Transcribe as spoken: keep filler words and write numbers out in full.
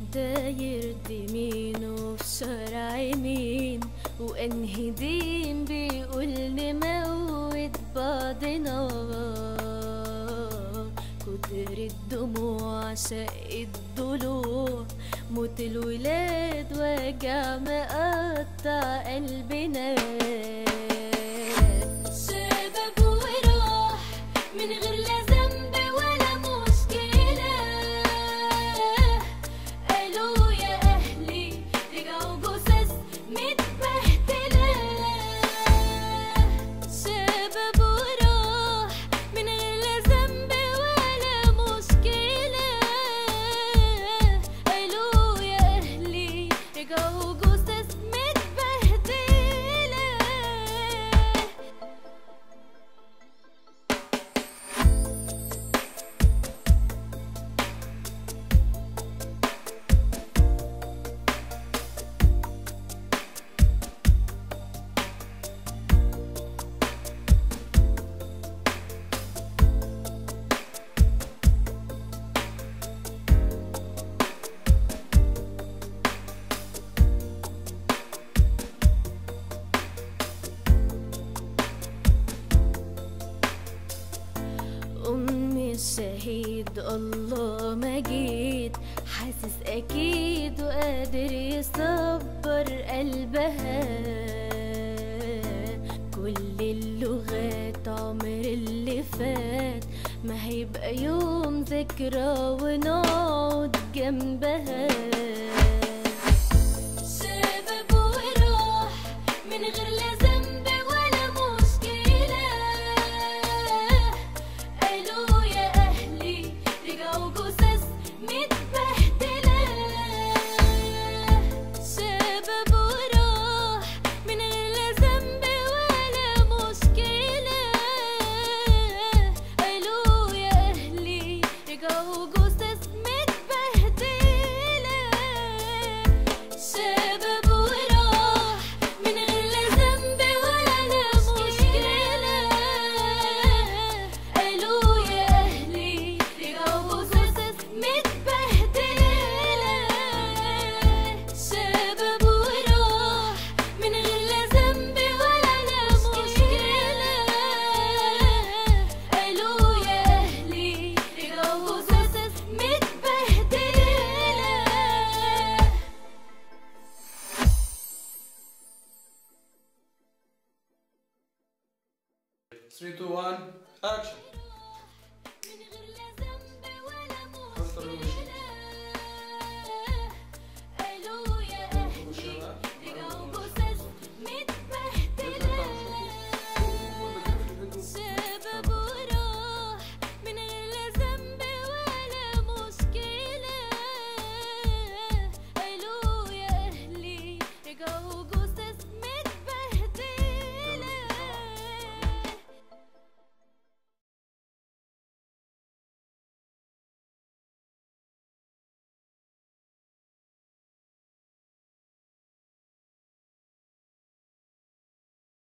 ده يرضي مين وفي شرع مين؟ وانهي دين بيقول نموت بعضنا؟ كتر الدموع شق الضلوع، موت الولاد وجع مقطع قلبنا. شباب وراح من غير لا ذنب ولا مشكلة، قالوا يا أهلي رجعوا جثث متبهدلة. شباب وراح من غير لا ذنب ولا مشكلة، قالوا يا أهلي رجعوا جثث متبهدلة. أمي الشهيد الله ما جيت، حاسس أكيد وقادر يصبر قلبها. كل اللغات عمر اللي فات ما هيبقى يوم ذكرى ونقعد جنبها. شباب وراح من غير لا ذنب ولا مشكلة، قالوا يا أهلي رجعوا جثث متبهدلة. شباب وراح من غير لا ذنب ولا مشكلة، قالوا يا أهلي رجعوا جثث متبهدلة. شباب وراح من غير لا ذنب ولا مشكلة، قالوا يا أهلي رجعوا جثث متبهدلة. شباب وراح من غير لا ذنب ولا مشكلة، قالوا يا أهلي رجعوا جثث متبهدلة. three, two, one, action!